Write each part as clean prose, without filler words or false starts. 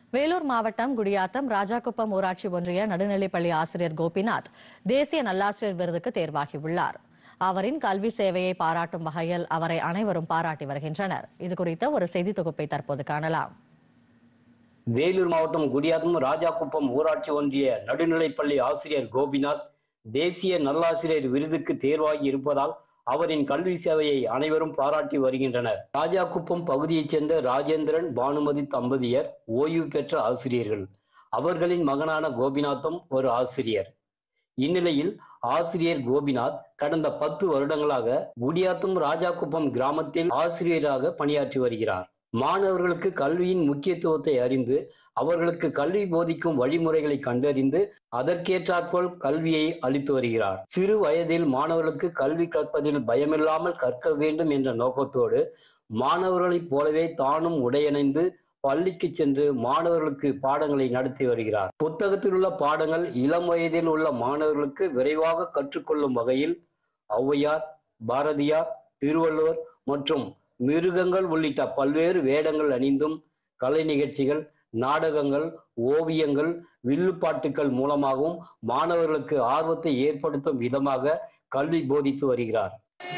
வேலூர் மாவட்டம் குடியாத்தம் ராஜாக்குப்பம் ஊராட்சி ஒன்றிய நடுநிலைப்பள்ளி ஆசிரியர் கோபிநாத் தேசிய நல்லாசிரியர் விருதுக்கு தேர்வாகியுள்ளார். அவரின் கல்வி சேவையை பாராட்டும் வகையில் அவரை அனைவரும் பாராட்டி வருகின்றனர். இதுகுறித்த ஒரு செய்தி தொகுப்பை தற்போது காணலாம். வேலூர் மாவட்டம் குடியாத்தம் ராஜாக்குப்பம் ஊராட்சி ஒன்றிய நடுநிலைப்பள்ளி ஆசிரியர் கோபிநாத் தேசிய நல்லாசிரியர் விருதுக்கு தேர்வாகி இருப்பதால் அவரின் கல்வி சேவையை அனைவரும் பாராட்டி வருகின்றனர். ராஜாக்குப்பம் பகுதியைச் சேர்ந்த ராஜேந்திரன், பானுமதி தம்பதியர் ஓய்வு பெற்ற ஆசிரியர்கள். அவர்களின் மகனான கோபிநாத்தும் ஒரு ஆசிரியர். இந்நிலையில் ஆசிரியர் கோபிநாத் கடந்த 10 வருடங்களாக குடியாத்தம் ராஜாக்குப்பம் கிராமத்தில் ஆசிரியராக பணியாற்றி வருகிறார். மாணவர்களுக்கு கல்வியின் முக்கியத்துவத்தை அறிந்து அவர்களுக்கு கல்வி போதிக்கும் வழிமுறைகளை கண்டறிந்து அதற்கேற்றாற்போல் கல்வியை அளித்து வருகிறார். சிறு வயதில் மாணவர்களுக்கு கல்வி கற்பதில் பயமில்லாமல் கற்க வேண்டும் என்ற நோக்கத்தோடு மாணவர்களைப் போலவே தானும் உடையணைந்து பள்ளிக்கு சென்று மாணவர்களுக்கு பாடங்களை நடத்தி வருகிறார். புத்தகத்தில் உள்ள பாடங்கள் இளம் வயதில் உள்ள மாணவர்களுக்கு விரைவாக கற்றுக்கொள்ளும் வகையில் ஔவையார், பாரதியார், திருவள்ளுவர் மற்றும் மிருகங்கள் உள்ளிட்ட பல்வேறு வேடங்கள் அணிந்தும் கலை நிகழ்ச்சிகள், நாடகங்கள், ஓவியங்கள், வில்லுப்பாட்டுக்கள் மூலமாகவும் மாணவர்களுக்கு ஆர்வத்தை ஏற்படுத்தும் விதமாக கல்வி போதித்து வருகிறார்.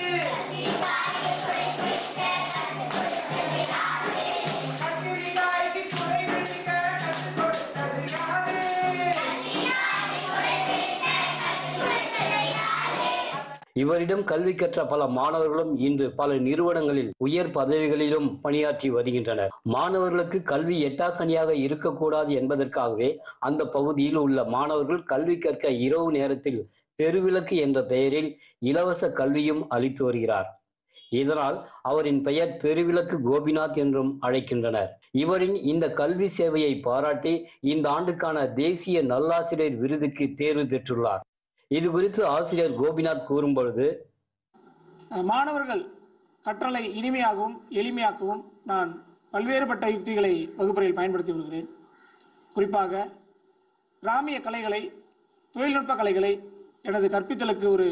இவரிடம் கல்வி கற்ற பல மாணவர்களும் இன்று பல நிறுவனங்களில் உயர் பதவிகளிலும் பணியாற்றி வருகின்றனர். மாணவர்களுக்கு கல்வி எட்டாக்கனியாக இருக்கக்கூடாது என்பதற்காகவே அந்த பகுதியில் உள்ள மாணவர்கள் கல்வி கற்க இரவு நேரத்தில் தெருவிளக்கு என்ற பெயரில் இலவச கல்வியும் அளித்து வருகிறார். இதனால் அவரின் பெயர் தெருவிளக்கு கோபிநாத் என்றும் அழைக்கின்றனர். இவரின் இந்த கல்வி சேவையை பாராட்டி இந்த ஆண்டுக்கான தேசிய நல்லாசிரியர் விருதுக்கு தேர்வு பெற்றுள்ளார். இது குறித்து ஆசிரியர் கோபிநாத் கூறும் பொழுது, மாணவர்கள் கற்றலை இனிமையாகவும் எளிமையாக்கவும் நான் பல்வேறுபட்ட யுக்திகளை வகுப்பறையில் பயன்படுத்தி வருகிறேன். குறிப்பாக கிராமிய கலைகளை, தொழில்நுட்ப கலைகளை எனது கற்பித்தலுக்கு ஒரு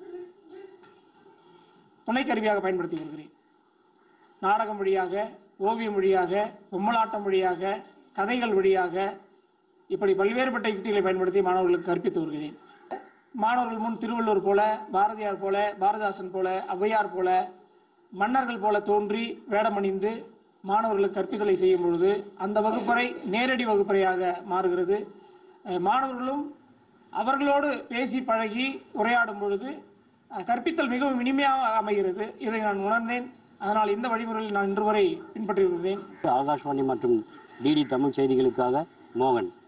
துணைக்கருவியாக பயன்படுத்தி வருகிறேன். நாடகம் வழியாக, ஓவியம் வழியாக, பொம்மலாட்டம் வழியாக, கதைகள் வழியாக இப்படி பல்வேறுபட்ட யுக்திகளை பயன்படுத்தி மாணவர்களுக்கு கற்பித்து வருகிறேன். மாணவர்கள் முன் திருவள்ளுவர் போல, பாரதியார் போல, பாரதிதாசன் போல, ஔவையார் போல, மன்னர்கள் போல தோன்றி வேடமணிந்து மாணவர்களுக்கு கற்பித்தலை செய்யும் பொழுது அந்த வகுப்பறை நேரடி வகுப்பறையாக மாறுகிறது. மாணவர்களும் அவர்களோடு பேசி பழகி உரையாடும் பொழுது கற்பித்தல் மிகவும் இனிமையாக அமைகிறது. இதை நான் உணர்ந்தேன். அதனால் இந்த வழிமுறையில் நான் இன்று வரை பின்பற்றி வருகிறேன். ஆகாஷ்வாணி மற்றும் டிடி தமிழ் செய்திகளுக்காக மோகன்.